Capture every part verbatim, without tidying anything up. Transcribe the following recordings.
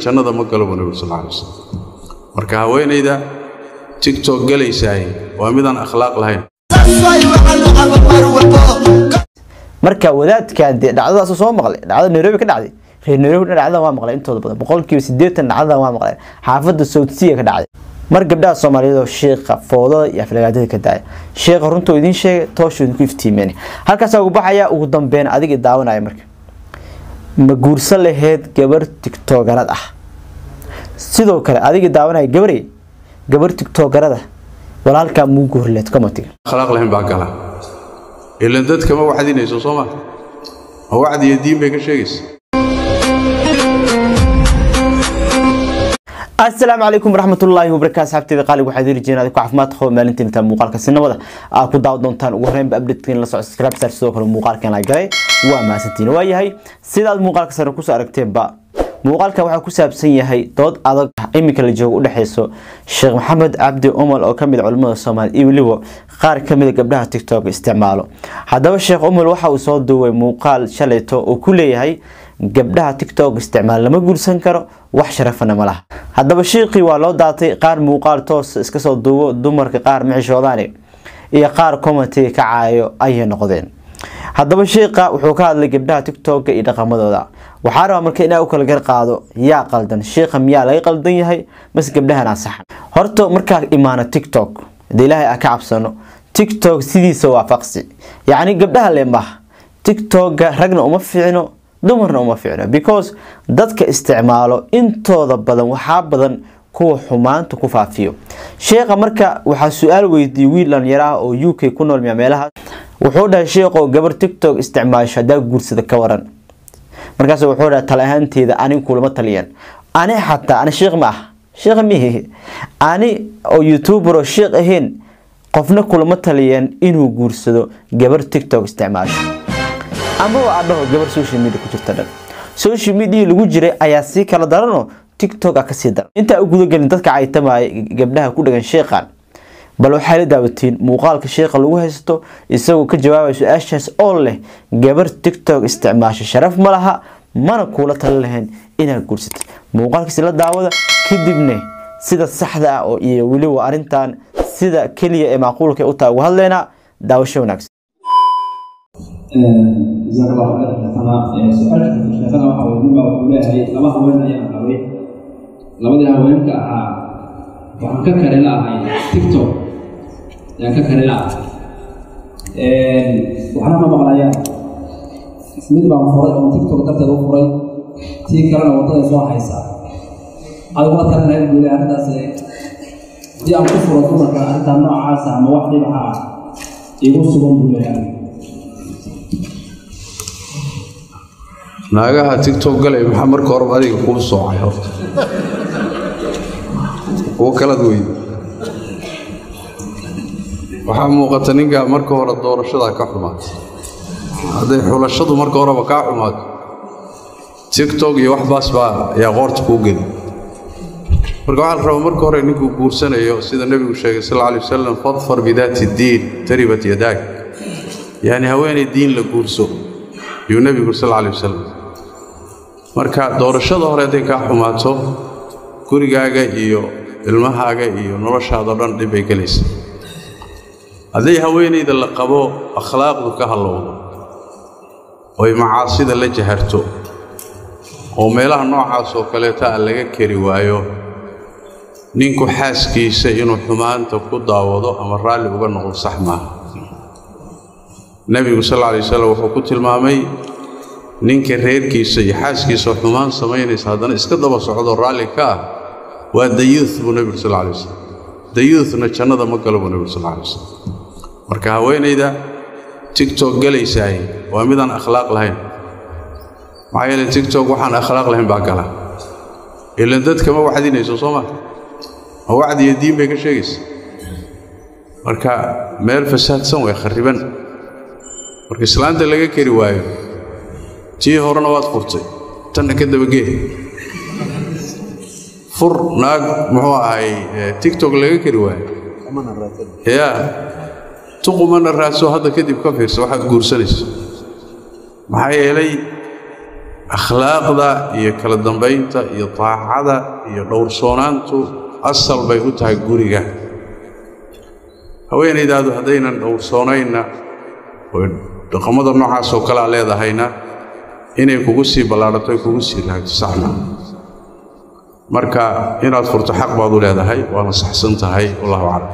jannada ma galo nabi sallallahu alayhi wasallam marka haweeneyda TikTok galeysay waa midaan akhlaaq lahayn marka wadaadka dhacdadaas soo maqlay dhacdo Nairobi ka dhacday reer Nairobi dhacdada waa maqlay intooda badan boqolkiiba siddeetan dhacdada waa maqlay xaafadda Soomaaliya ka dhacday mar gabdhaha Soomaaliyeed oo sheekha foodada iyo aflagaadada ka daay sheekha runta idin sheegay tooshu ku iftiimeen halkaas ugu baxaya ugu dambeyn adiga daawanaya marka ma guursan lahayd gabar TikTokerad ah sidoo kale adiga daawanaya gabaray gabar TikTokerada walaalka muu guurleed commentiga akhlaaq lahayn baa gala ilaa dadka ma waxadinayso Soomaa oo wacdi iyo diin bay ka sheegaysaa السلام عليكم ورحمة الله وبركاته صاحبتي قالي واحد يرجعنا هذيك عفمات خو مالنتين تام مقالك السنة وده أكو داود دونتان وهرين بأبدتين لصق سكراب سير سوق المقال كان لاجري وما ستين ويا هي سيدا المقالك سر كوس أركتين بقى مقالك واحد كوس أبسية هي ضد أضق إمي كل جو وده حسوا الشيخ محمد عبد أمل أو كمل علماء الصومال إيوليو خار كمل قبلها تيك توك استعماله هذا الشيخ أمل واحد وصاد دو مقال شلته وكل هي gabdhaha TikTok isticmaal lama guursan karo wax sharafana ma laha hadaba sheekhi waa loo daatay qaar muuqaal toos iska soo duubo dumarka qaar mixishoodaan iyo qaar comment ka caayo ay noqdeen hadaba sheekha wuxuu ka hadlay gabdhaha TikTok iyo dhaqamadooda waxa raba markay inay u kala gar qaado yaa qaldan sheekha miyaa laga qaldan yahay mas gabdhaha sax horto marka iimaano TikTok ilaahay ka cabsano TikTok sidiisa waafaqsi yaani gabdhaha leema TikTok ragna uma fiicno dumarna uma fiicno because dadka isticmaalo intooda badan waxa badan kuwa xumaanta ku faafiyo sheekha marka waxa su'aal weydiiyay wiilan yaraha oo U K ku nool meelaha wuxuu dhahay sheekho gabar TikTok isticmaasho hadaa guursada ka waran markaas wuxuu dhahay talahanteeda anigu kulama taliyan ani xataa ani sheekh ma sheekh mihi ani oo YouTuber oo sheekh ahayn qofna kulama taliyan inuu guursado gabar TikTok isticmaasho ama waa adoo gabar social media ku jirta dhan social media lagu jiray ayaa si kala darano TikTok ka sii dar inta ugu gudagalin dadka ay tamaay gabdhaha ku dhagan sheekhan bal waxa la daawatiin muuqaalka sheekha lagu haysto isagoo ka jawaabay su'aashaas oo leh gabar TikTok isticmaasho sharaf ma laha mana kula talalahayn inaad guursatid muuqaalkiisa la daawada kadibna sida saxda ah oo iyo wali waa arintan sida kaliya ee macquulka u taag hadleena daawasho wanaagsan جزاك الله خير أنا سؤالك شيخنا وحاول نبغى نقول هاي لما هوين أيام قوي لما ده هوين كا وعن ككرلا هاي تيك توك يعني ككرلا وحنا ما بقى اسمه بقى فرق من تيك توك تبتدي فرق تيك كرلا وطن يسوع حيسا هذا ما ترى هاي يقول هذا سي دي أم كفر وطن كا أنت نوع عاسى ما واحد بقى يقول سبحان الله naagaha TikTok galay waxa marka hore adiga ku soocay horta oo kala duway waxa muuqata ninka marka hore doorashada ka xumaatay haday xulashadu marka hore ka xumaatay TikTok iyo wax baas baa yaa qoorta ku gal marka waxa rabo marka hore ninku guursanayo sida nabigu sheegay sallallahu alayhi wasallam fadfar bidaati diin taribat yadak yani haweeney diin la guurso iyo nabigu sallallahu alayhi wasallam marka doorashada hore ay ka xumaato gurigaaga iyo ilmahaaga iyo noloshaada dhan dib ay galaysaa haday haweeneyda la qabo akhlaaqdu ka halowdo oo macaasida la jaharto oo meelaha noocaas oo kale taa laga kari waayo ninku xaaskiisa inuu xumaanta ku daawado ama raali uga noqdo sax ma nabigu sallallahu alayhi wasallam wuxuu ku tilmaamay ninka reerkiisa iyo xaaskiisa xumaan sameynaysa hadana iska daba socdo raali ka waa dayuth buu nabigu sallallahu alayhi wasallam dayuthna jannada ma galo buu nabigu sallallahu alayhi wasallam marka haweeneyda TikTok galeysay waa midaan akhlaaq lahayn maayeen TikTok waxaan akhlaaq lahayn baa gala ilaa dadka ma waxadinayso Soomaa oo wacdi iyo diin bay ka sheegaysaa marka meel fasaadsan way khariban marka islaanta laga kari waayo tii horena waad furtay tan ka dabagee fur naag muxuu ahay TikTok laga kari waayo ya tuqumana raaso hadda kadib ka fiirso waxaad guursanayso maxay yeelay akhlaaqda iyo kala dambeynta iyo taacada iyo dhowrsoonaantu asal bay u tahay guriga haweenaydaadu haddaynan dhowrsoonayna oo dhaqamada noocaas oo kale leedahayna inay kugu sii ballaadhato kugu sii raagto saxna marka inaad furto xaq baad u leedahay waana saxsan tahay wallahu a'lam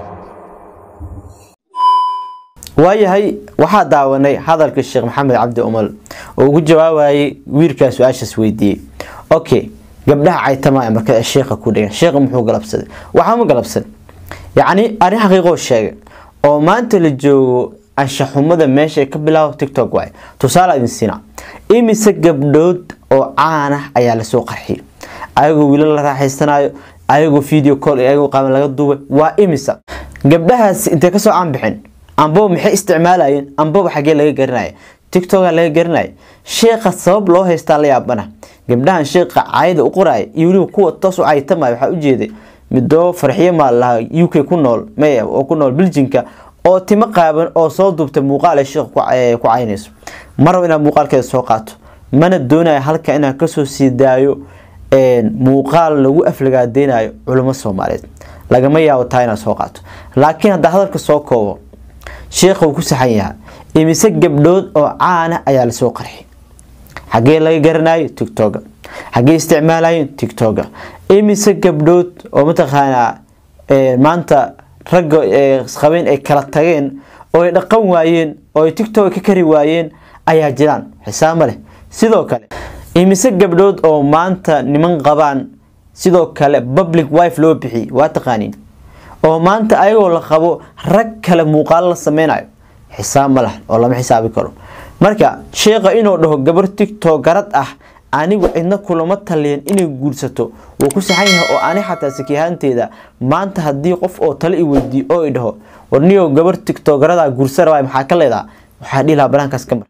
waayahay waxaa daawanay hadalka Sheekh Maxamed Cabdi Umal oo ugu jawaabayay wiilkaas su'aashaas weydiiyay okay gabdhaha caytama marka sheekha ku dhigan sheekhu muxuu galabsaday waxa ma galabsan yaani ari xaqiiqo sheegay oo maanta la joogo anshaxumada meesha ka bilaabo TikTok way tusaale idin sina imise gabdhood oo caan ah ayaa la soo qarxiyay ayagoo wiilal la raaxaysanayo ayagoo video call ayagoo qaban laga duubay waa imisa gabdhahaas intee ka soo aan bixin ambo maxay isticmaalayeen ambo waxa laga garanay TikTok laga garanay sheekha sabab loo haystaa la yaabana gabdhahan sheekha caayda u qoray iyo wali kuwa taas oo ay tamay waxa u jeeday midoo farxiye ma la U K ku nool may oo ku nool Belgiumka oo timo qaaban oo soo duubtay muuqaal sheekh ku ku caynayso marba ina muuqaalkeeda soo qaato mana doonay halka ina ka soo sidaayo een muuqaal lagu aflagaadenayo culimo Soomaaliyeed lagama yaabo taayna soo qaato laakiin hadda hadalka soo koobo sheekhu uu ku saxan yahay imise gabdhood oo caan ah ayaa la soo qarxiyay xagee laga garanayo TikTok xagee isticmaalayeen TikTok imise gabdhood oo mataqaana ee maanta rag ee qabeen ay kala tageen oo ay dhaqan waayeen oo ay TikTok ka kari waayeen ayaa jiraan xisaab leh sidoo kale imise gabdhood oo maanta niman qabaan sidoo kale public wife loo bixi waa taqaaniin oo maanta ayagoo la qabo rag kale muuqaal la sameeynaayo xisaab ma lahan oo lama xisaabi karo marka sheekha inuu dhaho gabar TikTok garad ah anigu cidna kulama taliyeen inay guursato oo ku saxan yahay oo ani xataa sakiyaanteeda maanta hadii qof oo talo i weydii oo i dhaho warniyo gabar TikTok garada guursar way maxaa ka leedahay waxa dhila baraankaas ka mar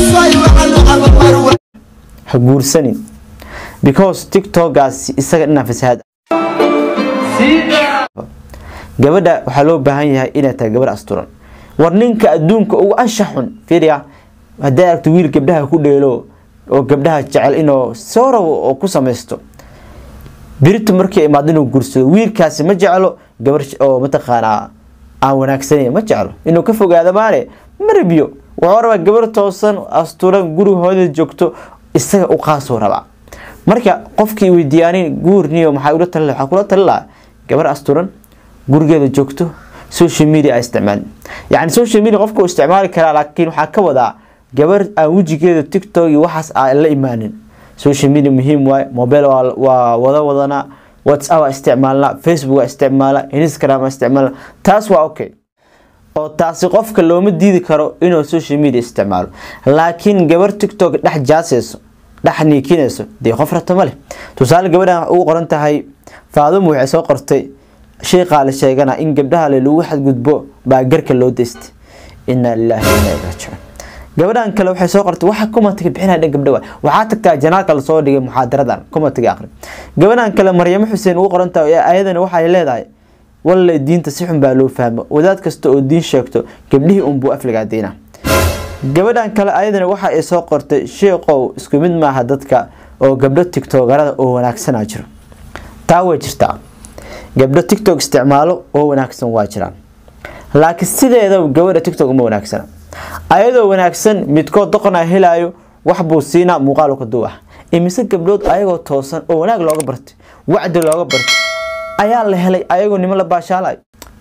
ha guursanin because TikTok gaas isaga dhina fasaad gabadha waxa loo baahan yahay inay tahay gabar asturan war ninka adduunka ugu anshaxun fiiriya haddii aad wiil gabdhaha ku dheelo oo gabdhaha jecel inuu sooro oo ku sameysto birtu markii imaad inuu guursado wiilkaasi ma jecelo gabar oo mataqaana aan wanaagsaneyn ma jecelo inuu ka fogaado maale marbiyo waxa raba gabar toosan asturan gurigooda joogto isaga u qaasoo raba marka qofkii weydiiyaan guurniyo maxay u talaa waxa kula talaa gabar asturan gurigeeda joogto social media isticmaal yani social media qofku isticmaali kara laakiin waxa ka wada gabar aan wajigeeda TikTok iyo waxaas aan la imaanin social media muhiim waay mobile waa wada wadana WhatsApp isticmaalna Facebook isticmaalna Instagram isticmaalna taas waa okay oo taasi qofka looma diidi karo inuu social media isticmaalo laakiin gabar TikTok dhex jaasayso dhex niikinayso dee qof rato ma leh tusaale gabadhan uu qoran tahay Faadimo waxay soo qortay sheekha la sheegana in gabdhaha lagu xadgudbo baa garka loo deystay inna lillahi wa inna ilayhi raaji'uun gabadhan kale waxay soo qortay waxa commentiga bixinay dhan gabdhaha waxa tagtaa janaalka la soo dhigay muxaadaradan commentiga akhri gabadhan kale Maryam Xuseen uu qoran tahay ayadana waxay leedahay wallahi diinta si xun baa loo fahmo wadaad kasta oo diin sheegto gabdhihii un buu aflagaadeena gabadhan kale ayadana waxa ay soo qortay sheeqow isku mid ma aha dadka oo gabdho TikTok garada oo wanaagsan ah jiro taa way jirtaa gabdho TikTok isticmaalo oo wanaagsan waa jiraan laakiin sideeda gabadha TikTok ma wanaagsan ayadoo wanaagsan midkood doqon ay helaayo wax buu siina muuqaal ka duwa imise gabdhood ayagoo toosan oo wanaag looga bartay wacdi looga bartay ayaa la helay ayagoo nimo la baashaalay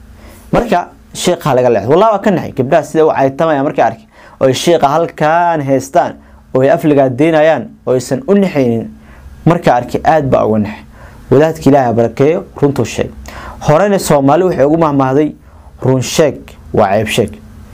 marka sheekha laga leeyahay wallahi ka naxay gabdhaha sida ay tamay marka arkay oo sheekha halkaan heestaan oo ay afliga deynayaan oo aysan u nixaynin marka arkay aad baa uga naxay wadaadka Ilaahay barakeeyo runtu sheeg horena Soomaali waxay ugu mahmahday run sheeg waa ceeb sheeg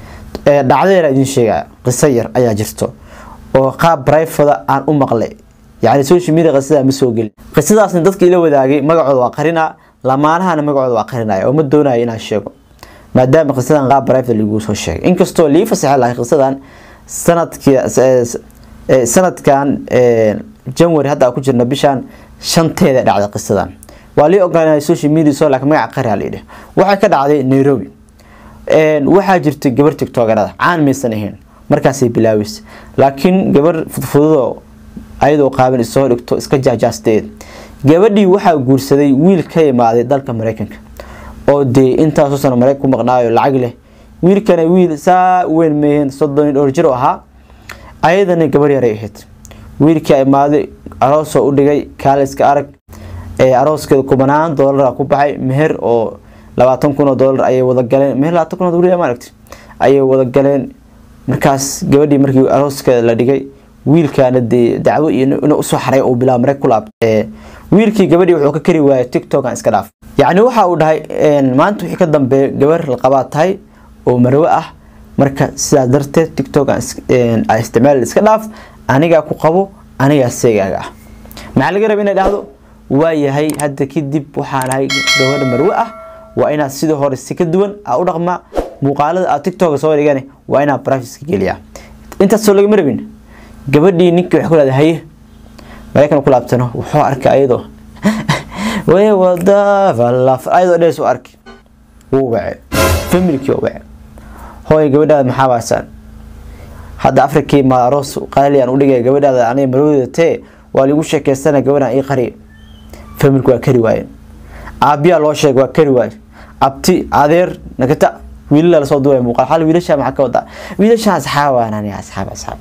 ee dhacdada idin sheegay qiso yar ayaa jirto oo qaab private aan u maqlay yaani social media qisada ma soo gal qisadaasna dadka ila wadaagay magacooda waa qarina lamaanahana magacooda waa qarinaya oo ma doonayo inaan sheego maadaama qisadan qaab private lagu soo sheegay inkastoo lii fasaxay la qisadan sanadkii sanadkan January hadda ku jirna bishan shanteeda dhacday qisadan waa li ogaanay social media soo laakiin magac qari haleeyo waxa ka dhacday Nairobi een waxa jirtay gabar TikTok garada caan meesan ahayn markaas ay bilaawis laakiin gabar fudfudo ayadoo qaaban isoo dhigto iska jaajaasteed gabadhii waxaa guursaday wiil ka imaaday dalka Mareykanka oo dee intaas oo sano Mareykanka ku maqnaayo lacag leh wiilkana wiil saa weyn meeyeen soddon dhowr jir ahaa ayadana gabar yar ahayd wiilkii imaaday aroos oo u dhigay kaaliska arag ee arooskeeda kumanaan dollar ku baxay meher oo labaatan kun oo dollar ayay wada galeen meher labaatan kun oo dollar ma aragtay ayay wada galeen markaas gabadhii markii arooskeeda la dhigay wiilkaana dacwo iyo inuu soo xaray oo bilaa Mareykanka ku laabtay wiilkii gabadhii wuxuu ka kari waayay TikTok aan iska dhaaf yaani waxa uu dhahay maanta wixii ka dambeeyay gabar la qabaatay oo marwo ah marka sidaa darteed TikTok aan ay isticmaal iska dhaaf aniga ku qabo aniga seegaaga maxaa laga rabaa inay dhahdo waa yahay hadda kadib waxaan ahay gabar marwo ah waa inaad sidoo hore si ka duwan u dhaqma muuqaalada aad TikTok soo dhigane waa inaad privacy geliyaa inta soo laga marabin gabadhii ninkii wax ku leedahay Mareykanka ku laabtano wuxuu arkay ayadoo way wada falaf ayadoo dhees u arkay wuu wacay familkii oo wacay hooy gabadhaada maxaa baasan hadda Afrikii ma aroos qaali aan u dhigay gabadhaada anay marwada tee waa lagu sheekaysanaa gabadhan ay qari familku waa kari waayeen aabiya loo sheegay waa kari waayeen abti adeer nagata wiilal soo duway muuqaal hal wiilasha maxaa ka wada wiilasha asxaabana ani asxaab asxaab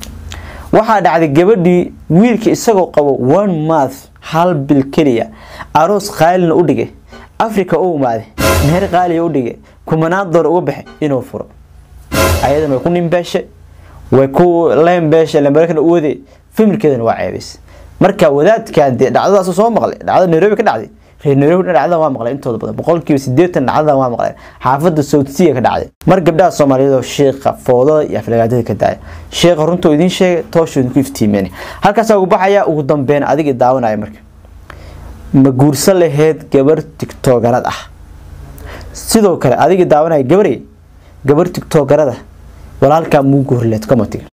waxa dhacday gabadhii wiilka isagoo qabo one month hal bil kaliya aroos qaalina u dhigay Afrika oo maade meher qaali u dhigay kumanaan dollar uga baxay inuu furo ayadana ku nimbeeshe way ku leembeeshe lambarkan u waday familkeedana waa ceebis marka wadaadkan dhacdadaas soo maqlay dhacdo Nairobi ka dhacday reer Nairobi dhacdada waa maqlay intooda badan boqolkiiba siddeetan dhacdada waa maqlay xaafadda Soomaaliya ka dhacday mar gabdhaha Soomaaliyeed oo sheekha foodada iyo aflagaadada ka daay sheekha runtu idin sheegay tooshu ku iftiimeen halkaas ugu baxaya ugu dambeyn adiga daawanaya marka ma guursan lahayd gabar TikTokerad ah sidoo kale adiga daawanaya gabaray gabar TikTokerada walaalka muu guurleed comment